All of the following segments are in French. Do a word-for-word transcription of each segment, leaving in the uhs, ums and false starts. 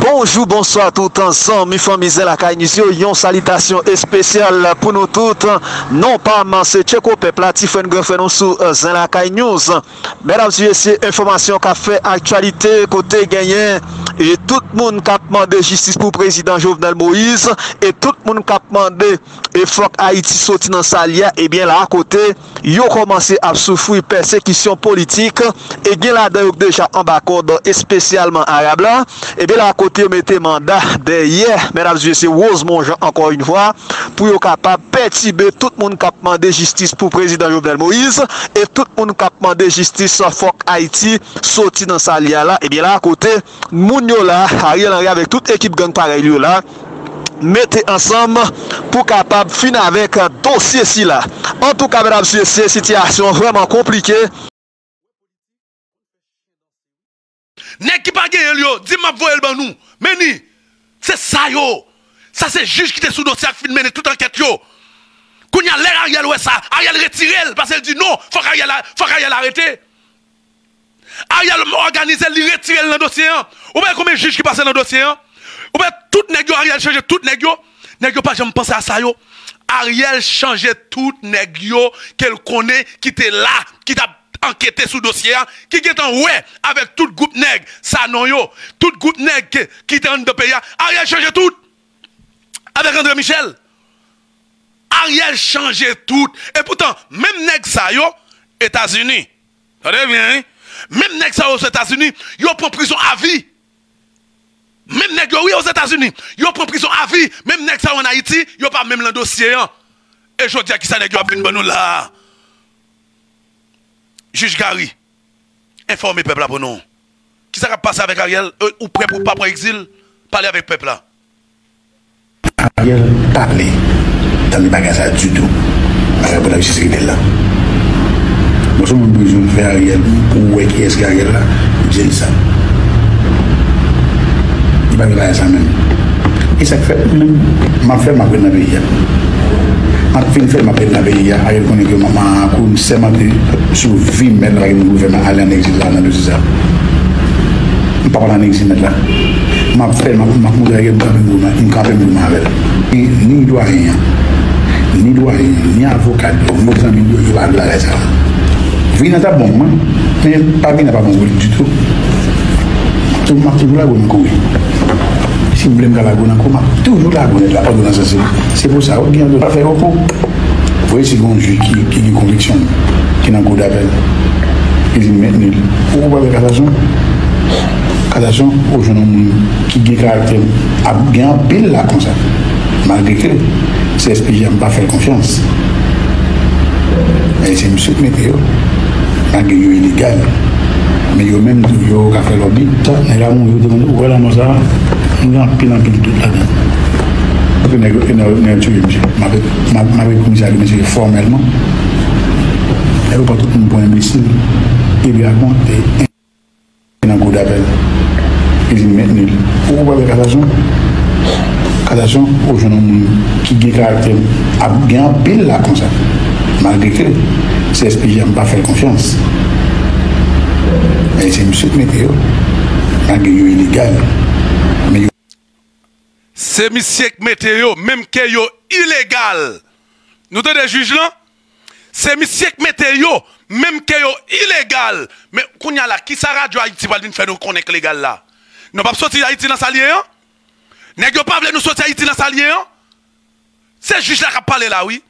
Bonjour, bonsoir tout ensemble, mes familles la caïnise, une salutation spéciale pour nous toutes. Non pas c'est Tcheko Peuple, Tiffen Grefenon sous la News. Mesdames et messieurs, information qu'a fait actualité côté gagné et tout le monde qui a demandé justice pour le président Jovenel Moïse et tout le monde qui a demandé et faut Haïti sorti dans sa lia, et bien là à côté, ils ont commencé à souffrir persécution politique et bien là déjà en bas spécialement arabe là, et bien là à côté ils mettez mandat derrière, mesdames et messieurs, Rosemont Jean encore une fois, pour être capable de perturber tout le monde qui a demandé justice pour le président Jovenel Moïse et tout le monde qui a demandé justice pour Haïti sorti dans sa lia là, et bien là à côté, Mounio là, Ariel Henry avec toute équipe gang pareil là, mettez ensemble pour capable finir avec un dossier si là. En tout cas, mesdames et messieurs, situation vraiment compliquée. Nèg qui pas gagné yo, dis m'a voyer ban nous. Mais ni, c'est ça yo. Ça c'est juge qui était sous dossier qui mener toute enquête yo. Kounya l'air Ariel ouais ça, Ariel retire parce qu'elle dit non, faut qu'Ariel faut qu'Ariel arrêter. Ariel organise li retire le dossier. Ou bien combien de juges qui passent dans le dossier? Ou bien tout nèg yo Ariel change tout nèg yo. Nèg yo pas jamais penser à ça yo. Ariel change tout nèg yo qu'elle connaît qui était là, qui t'a enquêté sous dossier, qui est en ouais avec tout groupe nèg, ça non yo, tout groupe nèg qui est en de pays. Ariel change tout avec André Michel. Ariel change tout et pourtant même nèg ça yo États-Unis. Ça bien, hein? Même nèg ça aux États-Unis, yo prend prison à vie. Même nèg yo oui aux États-Unis, yo prend prison à vie. Même nèg ça en Haïti, yo pas même le dossier. Hein? Et je dis à qui ça nèg yo a vinn nous là. Juge Gary, informez le peuple là pour nous. Qui ça va passer avec Ariel euh, ou prêt pour pas prendre exil? Parler avec le peuple là. Ariel parler dans les bagages du tout. Ariel pour la justice qui est là. Nous sommes besoin de faire Ariel pour voir qui est-ce qu'Ariel là. J'ai ça. Il va faire ça même. Et ça fait même ma femme m'a fait dans le pays. Ma fille fait ma peine dans le pays. Ariel connaît que maman a connu seulement sur vie même avec le gouvernement aller en exil là dans le César. Je ne parle pas en exil là. Ma frère m'a dit Ariel me campe me campe me avec. Ni doyen, ni doyen, ni avocat, nos amis ils vont aller ça. Vie n'est pas bon, mais pas vie n'est pas bon du tout. Tout le monde toujours là où on si vous voulez me la gonne comment toujours la gonne la ordonnance c'est pour ça on vient de pas faire repos. Vous voyez c'est un juge qui qui a une conviction qui n'a cours d'appel il dit maintenant pourquoi avec cassation cassation aux jeunes qui a caractère a bien pile là comme ça malgré que c'est S P J n'a pas fait confiance mais c'est monsieur météo malgré que c'est illégal mais yo même yo a fait lobby et là on yo voilà moi ça on a pile en pile tout là-dedans. Après, on a tué monsieur. Ma commissaire de monsieur formellement. Elle n'a pas tout le monde pour imbécile. Il lui a compté un coup d'appel. Il dit maintenant, pourquoi avec cassation? Cassation aux jeunes qui ont caractère a bien pile là comme ça. Malgré que c'est S P J n'a pas fait confiance. Mais c'est monsieur météo. Malgré que c'est illégal. C'est monsieur météo, même que yo illégal. Nous avons des juges là. C'est monsieur météo, même que yo illégal. Mais qu'on y a là, qui ça radio Haïti va venir faire nous connaître légal là? Nous pas sortir Haïti dans salier hein? Nèg yo pas vle nous sortir Haïti dans salier hein? C'est juge là qui parler là oui.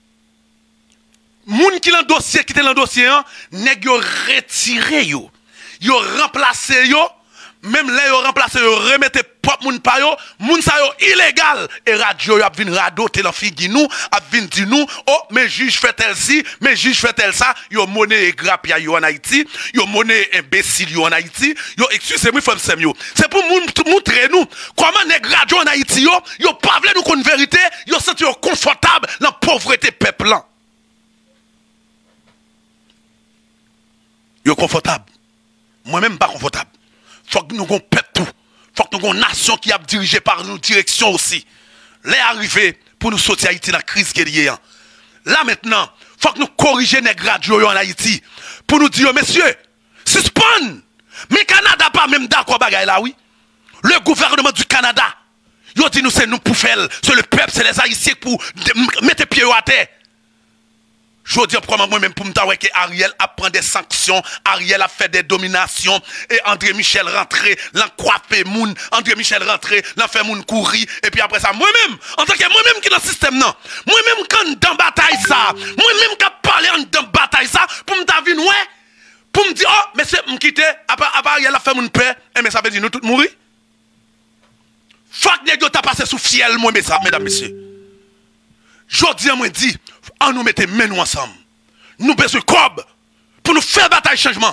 Moun qui dans dossier qui était dans dossier hein, nèg yo retiré yo. Yo remplacé yo. Même là, yo remplacé, yo remettez propre moun pa yo, moun sa yo illégal. Et radio yo a vin radoter la figi nous, a vin di nous, oh, mais juge fait tel si, mais juge fait tel ça, yo monnaie grappe yo en Haïti, yo monnaie imbécile yo en Haïti, yo excusez-moi, femme sem yo. C'est pour montrer nous comment nèg radio en Haïti yo, yo pas vle nous connait vérité, yo senti yo confortable dans pauvreté peuple là. Yo confortable. Moi-même pas confortable. Faut que nous ayons tout. Faut que nous ayons une nation qui a dirigé par nos directions aussi. Les arrivés pour nous sortir Haïti dans la crise qui est liée. Là maintenant, faut que nous corrigions les radios en Haïti. Pour nous dire, messieurs, suspend. Mais Canada pas même d'accord bagaille là, oui. Le gouvernement du Canada, il dit nous c'est nous pour faire, c'est le peuple, c'est les Haïtiens pour mettre pied à terre. Je dis moi-même pour me dire que Ariel a pris des sanctions, Ariel a fait des dominations, et André Michel rentré, l'a coiffé moun, André Michel rentré, l'a fait moun courir, et puis après ça, moi-même, en tant que moi-même qui dans le système, non, moi-même quand dans bataille ça, moi-même qui parlé dans bataille ça, pour me dire, ouais, pour me dire, oh, mais c'est me quitter, après Ariel a fait moun paix, et mais ça veut dire nous tous mourir. Faut que nous t'as passé sous fiel, moi, mais ça, mesdames, messieurs. Je dis à moi, dit, on nous mette mains nous ensemble. Nous besoin de cob pour nous faire bataille changement.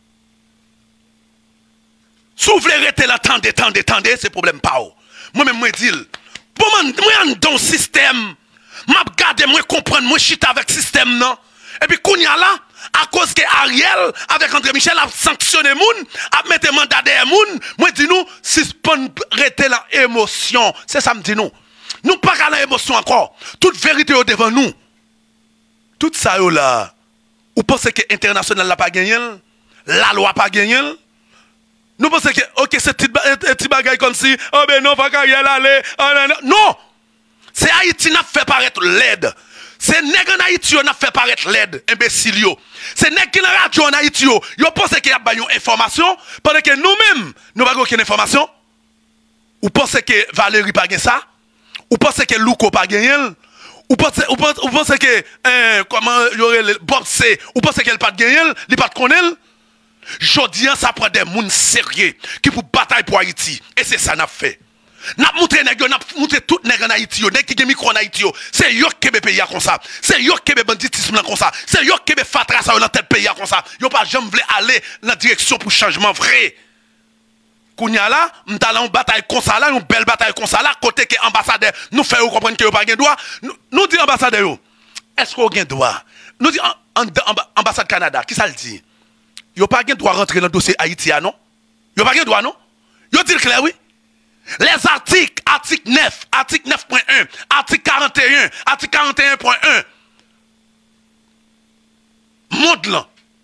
Si vous voulez rester là, tendez, tendez, tendez, c'est problème pas. Moi-même, moi, dis, pour moi, dans le système, m'a garder, moi, comprendre, moi, chita avec le système, non. Et puis, qu'on y a là, à cause que Ariel, avec André Michel, a sanctionné moun, a mis un mandat derrière moun, moi, dis nous, si on rester là, émotion, c'est ça, me dit nous. Nous pas qu'à l'émotion encore. Toute vérité est devant nous. Tout ça là. Vous pensez que l'international n'a pas gagné? La loi n'a pas gagné? Nous pensons que, ok, c'est un petit bagage comme si, oh ben non, pas qu'à y aller. Oh, non, non. Non! C'est Haïti qui a fait paraître l'aide. C'est nèg en Haïti qui a fait paraître l'aide, imbécile. C'est nèg qui a radio en Haïti. Vous pensez qu'il y a une information, pendant que nous-mêmes, nous n'avons aucune information. Vous pensez que Valérie n'a pas gagné ça? Ou pensez que Louko pas gagné? Ou pensez, ou pensez, ou pensez que, euh, comment, il y aurait le Bob C, ou pensez qu'elle pas gagné? Il pas de connaître? Jodian, ça prend des gens sérieux qui pour bataille pour Haïti. Et c'est ça qu'on a fait. N'a montré nèg, n'a montré tout nèg en Haïti, nèg qui gen micro en Haïti, c'est yo qui be pays comme ça. C'est yo qui be banditisme comme ça. C'est yo qui be fatra ça dans tel pays comme ça. Yo pas jamais voulu aller dans la direction pour changement vrai. Kounya là, m'ta là une bataille comme ça là, une belle bataille comme ça là, côté que ambassadeur nous fait comprendre que yo pas gen droit. Nous dit ambassadeur yo, est-ce qu'on gen droit? Nous dit ambassade Canada, qui ça le dit? Yo pas gen droit rentrer dans le dossier Haïti non? Yo pas gen droit non? Yo dit clair oui? Les articles, article neuf, article neuf point un, article quarante et un, article quarante et un point un. Monde là.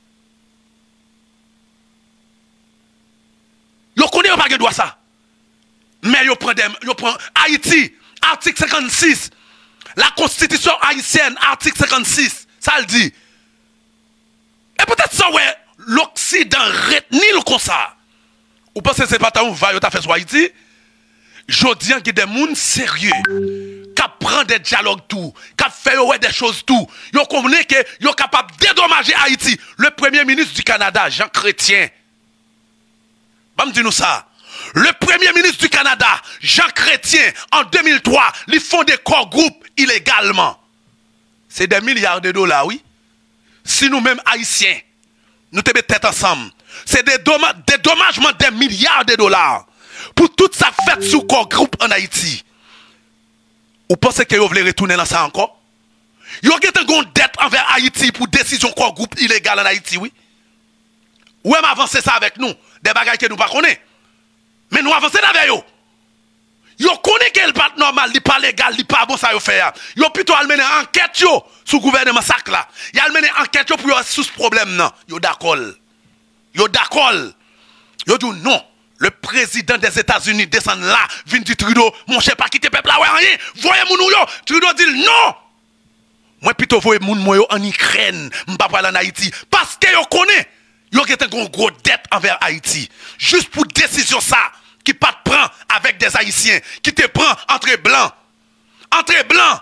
Yo connaît pas de droit ça. Mais yo prend des, yo prend Haïti, article cinquante-six. La constitution haïtienne, article cinquante-six, ça le dit. Et peut-être ça ouais, l'Occident retenu le comme ça. Ou pensez que c'est pas tant va yo t'a fait sur Haïti? Jodi an qui des gens sérieux, qui prend des dialogues tout, qui fait ouais des choses tout. Yo connaît que yo capable de dédommager Haïti. Le premier ministre du Canada, Jean Chrétien. Bam dis nous ça. Le premier ministre du Canada, Jean Chrétien, en deux mille trois, ils font des corps groupes illégalement. C'est des milliards de dollars, oui. Si nous-mêmes Haïtiens, nous te mettons tête ensemble, c'est des dédommagements des milliards de dollars. Pour toute sa fête sous corps groupe en Haïti. Vous pensez que vous voulez retourner dans ça encore? Vous avez une dette envers Haïti pour décision corps groupe illégal en Haïti, oui? Ou même avancer ça avec nous? Des bagages que nous ne connaissons pas. Mais nous avancer avec eux. Vous connaissez qu'elle n'est pas normal, il n'est pas légal, il n'est pas bon ça vous fait. Vous plutôt mener enquête sur le gouvernement sac là. Vous allez mener enquête pour sous ce problème là. Vous d'accord? Vous d'accord? Vous dites non. Le président des États-Unis descend là, vient du Trudeau, mon chef pas quitter peuple là, ouais, rien. Voyez mon yo, Trudeau dit non. Moi plutôt voyez mon moi en Ukraine, m'pa pas en Haïti parce que yo connaît, yo qui une gros dette envers Haïti. Juste pour décision ça qui pas te prend avec des Haïtiens, qui te prend entre blancs. Entre blancs.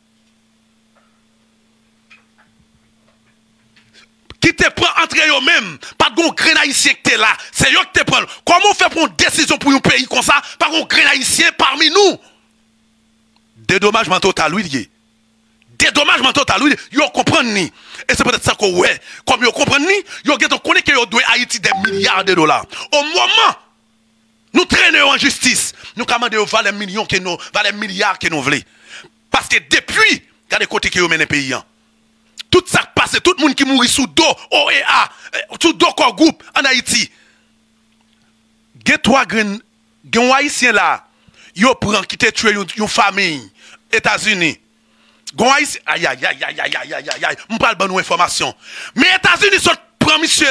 Qui te prend entre eux-mêmes, pas de grain haïtien qui est là, c'est eux qui te prennent. Comment on fait pour une décision pour un pays comme ça, par un grain haïtien parmi nous? Dédommagement total, oui. Dédommagement total, oui. Vous comprenez? Et c'est peut-être ça que ouais. Comme vous comprenez, vous connaissez que vous devez Haïti des milliards de dollars. Au moment, nous traînons en justice, nous commandons valer millions que nous, valer milliards que nous voulons. Parce que depuis, regardez côté que vous menez le pays. Tout ça passe, tout le monde qui mourit sous dos, O E A, sous dos corps groupe en Haïti. Il y a trois haïtiens là, ils prennent qui te tué une famille, États-Unis. Aïe, aïe, aïe, aïe, aïe, aïe, aïe, aïe, aïe, je parle de nos informations. Mais États-Unis sont prend monsieur là,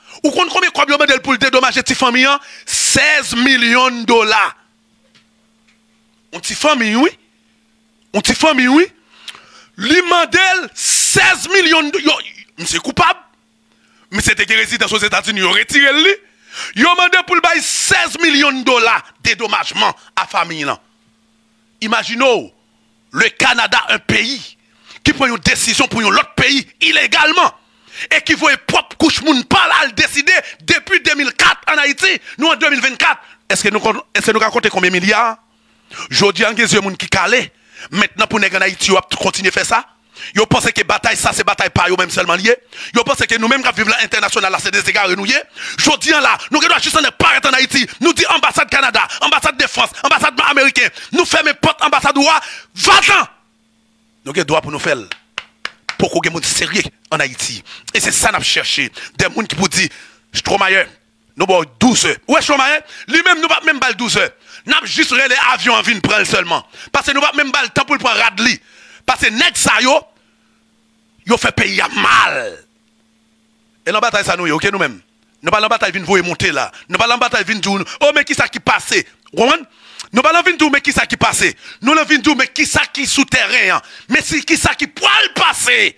Ou compte combien de modèle pour le dédommager petite famille? seize millions de dollars. On petite famille, oui. On petite famille, oui. Lui modèle seize millions de dollars. C'est coupable. Mais c'était qui résident aux États-Unis, il a retiré lui. Il a demandé pour le bail seize millions de dollars de dédommagement à la famille. Imaginez le Canada, un pays qui prend une décision pour un autre pays illégalement et qui voit propre couche moun pas là le décider depuis deux mille quatre en Haïti, nous en deux mille vingt-quatre. Est-ce que nous est-ce que nous racontons combien de milliards? Jodi an gen moun qui calé. Maintenant pour nèg en Haïti, on continuer à faire ça. Yo pense que bataille ça c'est bataille pas yo même seulement lié. Yo pense que nous même qui vivons l'international là c'est des égards renouillés. Jodi an là, nous doit juste en paraître en Haïti. Nous dit ambassade Canada, ambassade de France, ambassade américaine. Nous fermer porte ambassade roi, va-t'en. Nous avons droit pour nous faire. Pour qu'on ait des gens sérieux en Haïti. Et c'est ça que nous cherchons. Des gens qui vous disent, Stromae, nous avons douze heures. Ouais, Stromae, lui-même, nous n'avons même pas douze heures. Nous avons juste les avions en ville prendre seulement. Parce que nous n'avons même pas le temps pour le prendre Radli. Parce que nèg ça yo, yo fait payer mal. Et la bataille ça nous, ok nous-mêmes. Nous pas la bataille vinn voyer monter là. Nous pas la bataille vinn dire, oh mais qui ça qui passé? Comprenez? Nous pas l'envie de dire mais qui ça qui passé. Nous l'envie de dire mais qui ça qui souterrain. Mais c'est qui ça qui poil passer.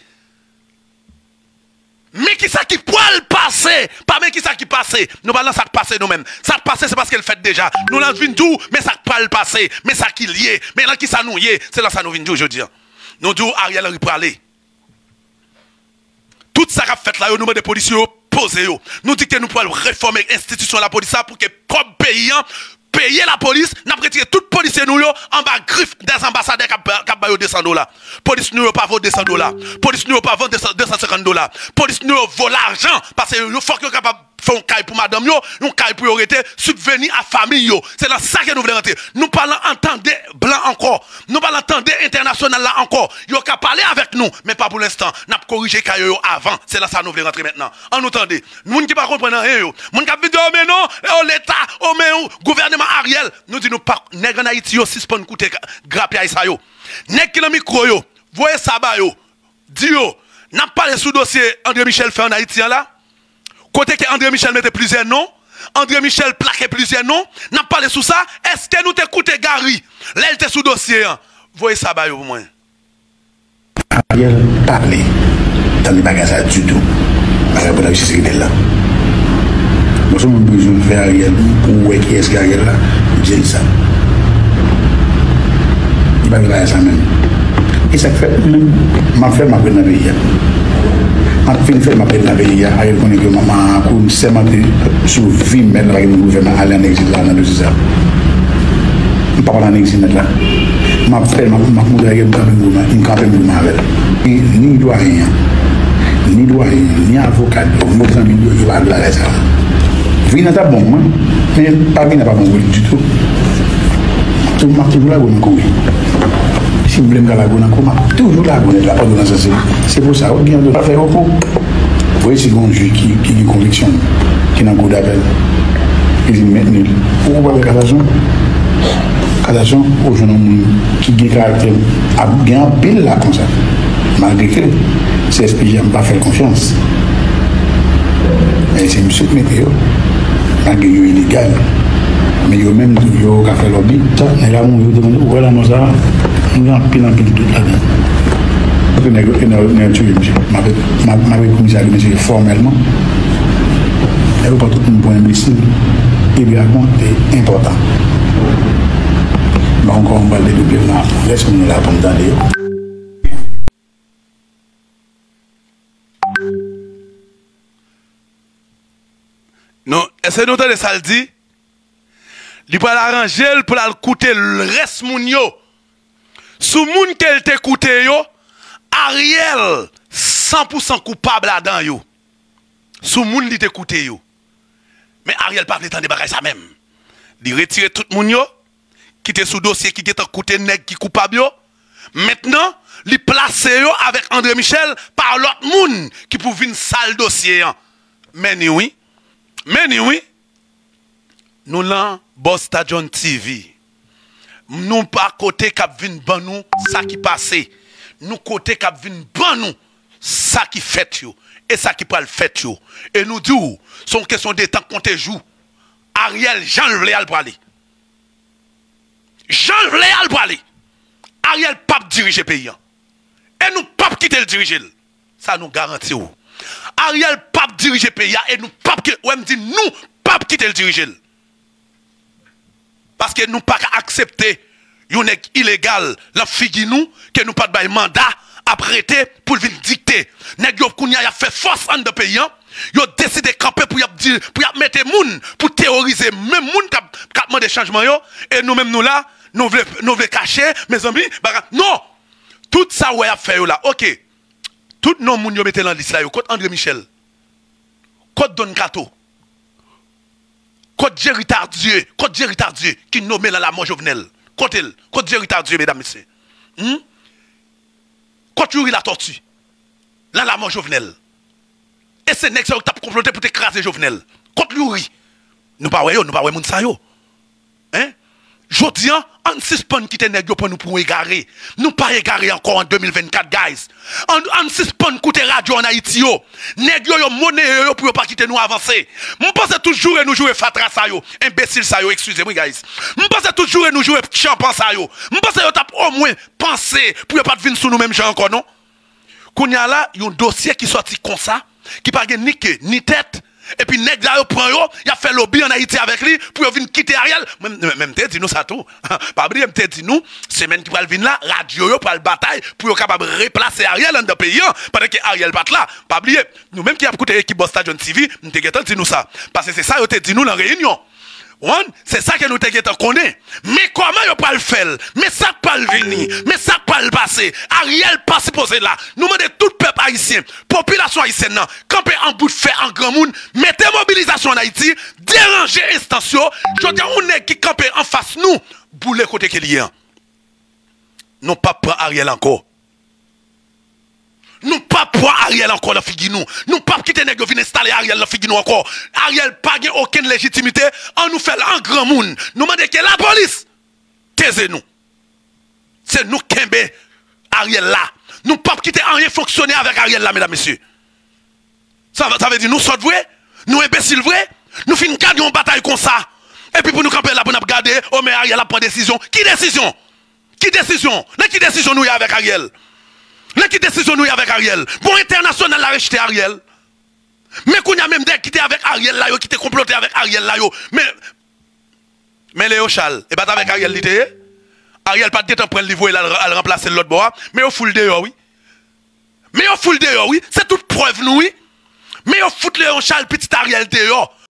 Mais qui ça qui poil passer. Pas mais qui ça qui passé. Nous pas ça qui passé nous-mêmes. Ça qui passé c'est parce qu'elle fait déjà. Nous l'envie de dire mais ça qui poil passer. Mais ça qui lié. Mais là qui ça nous lié. C'est là ça nous vient dire aujourd'hui. Nous disons Ariel Henry pour aller. Tout ça qu'a fait là nous des policiers posé. Nous disons que nous pouvons réformer l'institution de la police pour que propre pays payer la police, n'a pas retiré tout policier nous en bas griffe des ambassadeurs qui ont deux cents dollars. Police nous pas vaut deux cents dollars. Police nous pas vaut deux cent cinquante dollars. Police nous vaut l'argent parce que il faut que capable faire un caille pour madame yo, un caille pour arrêter subvenir à famille yo. C'est dans ça que nous voulons rentrer. Nous parlons entendre blanc encore. Nous parlons entendre international là encore. Yo ka parler avec nous mais pas pour l'instant. N'a corriger caille yo avant. C'est là ça nous voulons rentrer maintenant. En entendez. Moun qui pas comprendre rien yo. Moun qui dit oh mais non, oh l'état, oh mais gouvernement Ariel, nous disons pas nèg en Haïti yo suspend coûter grappe à ça yo. Nèg qui dans micro yo, voyez ça ba yo. Di yo, n'a pas sous dossier André Michel fait en Haïti là. Côté que André Michel mettait plusieurs noms, André Michel plaquait plusieurs noms, n'a pas sous ça. Est-ce que nous t'écoutez Gary? Là il était sous dossier. Voyez ça ba yo pour moi. Ariel parler dans les bagages du tout. Avec la sécurité là. Nous avons besoin de faire Ariel pour voir qui est-ce qu'Ariel là, j'ai ça. Il va faire ça même. Et ça fait, ma fait ma peine dans le pays. Ma fait ma peine dans le pays. Ariel connaît que maman a comme c'est ma sur vie même avec le gouvernement aller en exil là dans le ça. Je parle en exil là. Ma fait ma ma pour Ariel dans le gouvernement, il capable de m'avoir. Ni doit rien. Ni doit rien, ni avocat, nos amis ils va là ça. Vie n'est pas bon, mais pas vie n'est pas bon du tout. Tout le monde là on couille. Si vous voulez me la bonne comment toujours là on est là pendant ça c'est pour ça on vient de pas faire repos. Vous voyez c'est un juge qui qui a conviction qui n'a pas d'appel. Il dit maintenant pourquoi pas cassation cassation au jeune qui a caractère a bien pile là comme ça. Malgré que c'est ce que j'aime pas faire confiance. Mais c'est une soupe météo. Malgré que c'est illégal. Mais yo même yo qui fait lobby, ça, n'est là où yo demande, voilà, nous ça, nous avons pile en pile tout là-dedans. Parce que nous avons tué, monsieur. Ma commissaire, monsieur, formellement, elle n'a pas tout un point imbécile. Évidemment, c'est important. Mais encore, on va le développer là. Laisse-nous là pour nous donner. Non, est-ce que nous avons ça le dit? Il peut l'arranger pour l'écouter le reste moun yo. Sous moun qu'elle t'écoute yo, Ariel cent pour cent coupable là-dedans yo. Sous moun li t'écoute yo. Mais Ariel pas temps de bagaille ça même. Il retire tout moun yo, qui était sous dossier qui était écouté nèg qui coupable yo. Maintenant, il place yo avec André Michel par l'autre moun qui pour venir sale dossier. Mais ni oui. Mais ni oui. Nous l'en Boss Stadion T V. Nous pas côté cap vinn ban nous ça qui passé. Nous côté cap vinn ban nous ça qui fait yo. Et ça qui peut le faire, yo. Et nous disons, c'est une question de temps qu'on te joue. Ariel, Jean voulait aller pour aller. Jean voulait aller pour aller. Ariel pas diriger le pays. Et nous pas quitter le diriger. Ça nous garantit. Ariel pas diriger le pays et nous pas quitter. Ouais, me dit nous pas quitter le diriger. Parce que nous pas accepter yon est illégal la figue nous que nous pas de mandat à prêter pour venir dicter. Nèg yo kounya y a fait force en de pays. Yo décidé camper pour y dire pour y mettre moun pour terroriser même moun qui a demandé changement yo et nous même nous là nous voulons nous voulons cacher mes amis non tout ça ouais a fait yo là OK tout non moun yo mettez dans liste là yo côté André Michel côté Don Cato côté Jerry Tardieu côté Jerry Tardieu qui nommé dans la mort Jovenel côté côté Jerry Tardieu mesdames messieurs hmm? Côté Yuri la tortue là la mort Jovenel. Et c'est nèg qui t'a comploté pour t'écraser Jovenel. Contre Yuri. Nous pas ouais nous pas ouais moun sa yo. Hein? Jodian, on suspend quitter nèg yo pour nous pour égarer. Nous pas égarer encore en deux mille vingt-quatre guys. On on suspend coûter radio en Haïti yo. Nèg yo yo monnaie yo pour pas quitter nous avancer. M'pense toujours et nous jouer fatra sa yo, imbécile sa yo, excusez-moi guys. M'pense toujours et nous jouer champan sa yo. M'pense yo t'a au moins penser pour pas venir sous nous même gens encore non. Kounya là, yon dossier qui sorti comme ça. Qui pas ni queue ni tête et puis nèg là yo prend yo il a fait lobby en Haïti avec lui pour venir quitter Ariel même même te dit nous ça tout pas oublier me te dit nous semaine qui va venir là radio yo pour le bataille pour yo capable replacer Ariel dans le pays pendant que Ariel pas là pas oublier nous même qui a écouté équipe Boss Stadion T V nous te getan dit nous ça parce que c'est ça yo te dit nous dans réunion. C'est ça que nous te connaît. Mais comment yo pas le faire? Mais ça pas le venir. Mais ça pas le passer. Ariel pas supposé là. Nous demandons tout peuple haïtien, population haïtienne, camper en bout de fer en grand monde, mettez mobilisation en Haïti, déranger extension. Je dis on est qui camper en face nous, bouler côté qu'il y a. Non pas prendre Ariel encore. Nous pas prendre Ariel encore la figue nous. Nous pas quitter nèg venir installer Ariel la figue nous encore. Ariel pas gain aucune légitimité. On nous fait un grand monde. Nous demandons que la police taisez-nous. C'est nous kembe Ariel là. Nous pas quitter rien fonctionner avec Ariel là mesdames messieurs. Ça, ça veut dire nous sommes vrais, nous imbéciles vrais, nous finissons gagner une bataille comme ça. Et puis pour nous camper là pour nous regarder, oh mais Ariel a pris décision. Qui décision? Qui décision? Là qui décision nous y avec Ariel? Là qui décision nous avec Ariel? Bon international l'a rejeté Ariel. Mais qu'on y a même des qui étaient avec Ariel là, qui étaient complotés avec Ariel là, mais mais Léo Charles, et pas avec Ariel l'idée. Ariel pas de temps prendre le livre et le remplacer l'autre bois, mais au full dehors oui. Mais au full dehors oui, c'est toute preuve nous oui. Mais au fout Léo Charles petit Ariel dehors.